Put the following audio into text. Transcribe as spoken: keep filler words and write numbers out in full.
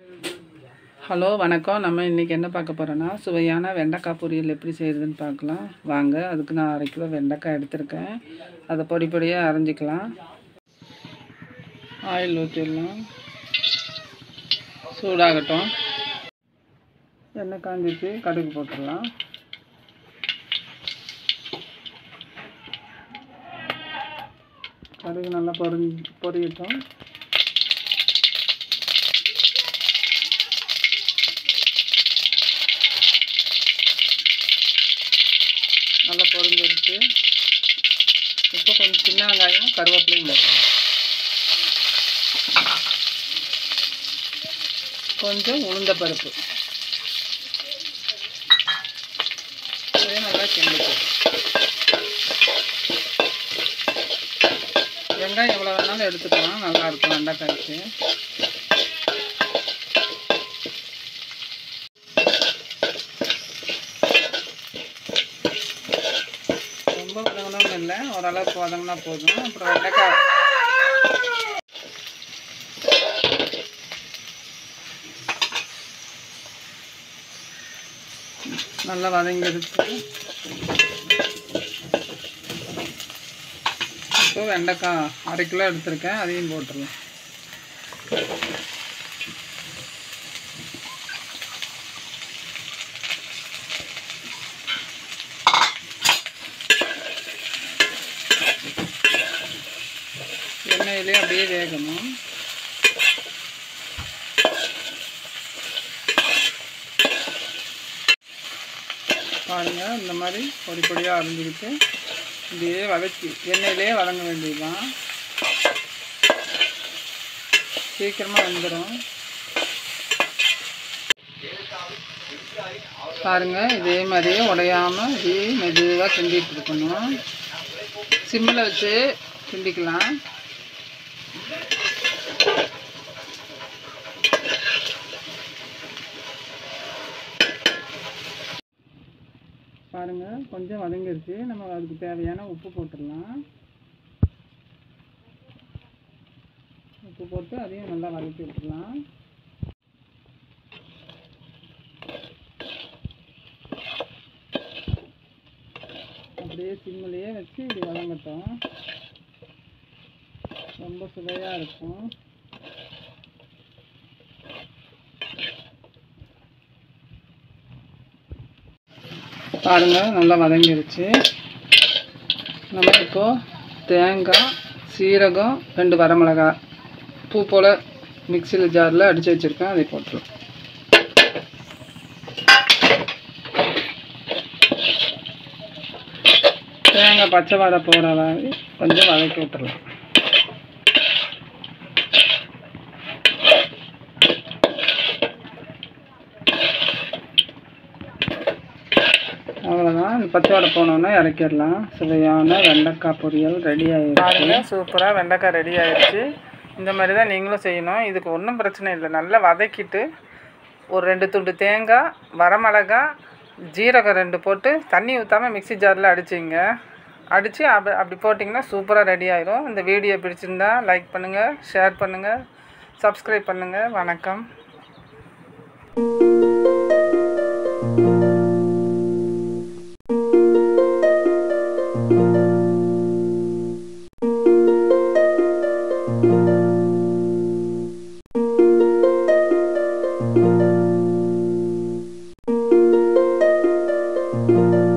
Hello வணக்கம். நம்ம இன்றைக்கி என்ன பார்க்க போகிறோன்னா சுவையான வெண்டைக்காய் பொரியல் எப்படி செய்கிறதுன்னு பார்க்கலாம் வாங்க. அதுக்கு நான் அரை கிலோ வெண்டைக்காய் எடுத்திருக்கேன். அதை பொடி பொடியாக அரைஞ்சிக்கலாம். ஆயில் ஊற்றிடலாம். சூடாகட்டும். எண்ணெய் காஞ்சிச்சு, கடுகு போட்டுடலாம். கடுகு நல்லா பொரி பொரியட்டும். நல்லா பொரிஞ்சிருச்சு. இப்போ கொஞ்சம் சின்ன வெங்காயமும் கருவேப்பிலையும் போட்டுருவோம். கொஞ்சம் உளுந்த பருப்பு இதே நல்லா கிண்டிக்கும். வெங்காயம் எவ்வளோ வேணாலும் எடுத்துக்கலாம், நல்லாயிருக்கும் வெண்டைக்காய்க்கு. ரொம்ப வதங்கணும்னு இல்லை, ஓரளவுக்கு வதங்கினா போதும். அப்புறம் வெண்டைக்காய் நல்லா வதங்கிடுச்சு. இப்போ வெண்டைக்காய் அரை கிலோ எடுத்திருக்கேன், அதையும் போட்டுடலாம். எண்ணெயிலே அப்படியே வேகணும். பாருங்கள், இந்த மாதிரி பொடி பொடியாக அரைஞ்சிக்கிட்டு இப்படியே வதக்கி எண்ணெயிலே வதங்க வேண்டியதுதான். சீக்கிரமாக வந்துடும். பாருங்கள், இதே மாதிரியே உடையாமல் இதே மெதுவாக கிண்டிகிட்டு இருக்கணும். சிம்மில் வச்சு கிண்டிக்கலாம். பாருங்கள், கொஞ்சம் வதங்கிருச்சு. நம்ம அதுக்கு தேவையான உப்பு போட்டுடலாம். உப்பு போட்டு அதையும் நல்லா வதக்கி விட்டுடலாம். அப்படியே சிம்மிலேயே வச்சு இப்படி வதங்கட்டும். ரொம்ப சுவையாக இருக்கும். பாருங்கள், நல்லா வதங்கிருச்சு. நம்ம இப்போது தேங்காய், சீரகம், ரெண்டு வரமிளகாய் பூ போல் மிக்சியில் ஜாரில் அடித்து வச்சுருக்கேன், அதை போட்டுருவோம். தேங்காய் பச்சை வாடை போகிற மாதிரி கொஞ்சம் வதக்கி விட்டுடலாம். அவ்வளோதான். பச்சை வாடை போனோன்னா இறக்கிடலாம். சுவையான வெண்டைக்காய் பொரியல் ரெடி ஆகிடுச்சு. சூப்பராக வெண்டைக்காய் ரெடி ஆகிடுச்சு. இந்த மாதிரி தான் நீங்களும் செய்யணும். இதுக்கு ஒன்றும் பிரச்சனை இல்லை. நல்லா வதக்கிட்டு ஒரு ரெண்டு துண்டு தேங்காய், வரமிளகாய், ஜீரகம் ரெண்டு போட்டு தண்ணி ஊற்றாமல் மிக்சி ஜாரில் அடிச்சிங்க. அடித்து அப்படி அப்படி போட்டிங்கன்னா சூப்பராக ரெடி ஆகிடும். இந்த வீடியோ பிடிச்சிருந்தா லைக் பண்ணுங்கள், ஷேர் பண்ணுங்கள், சப்ஸ்கிரைப் பண்ணுங்கள். வணக்கம். Thank you.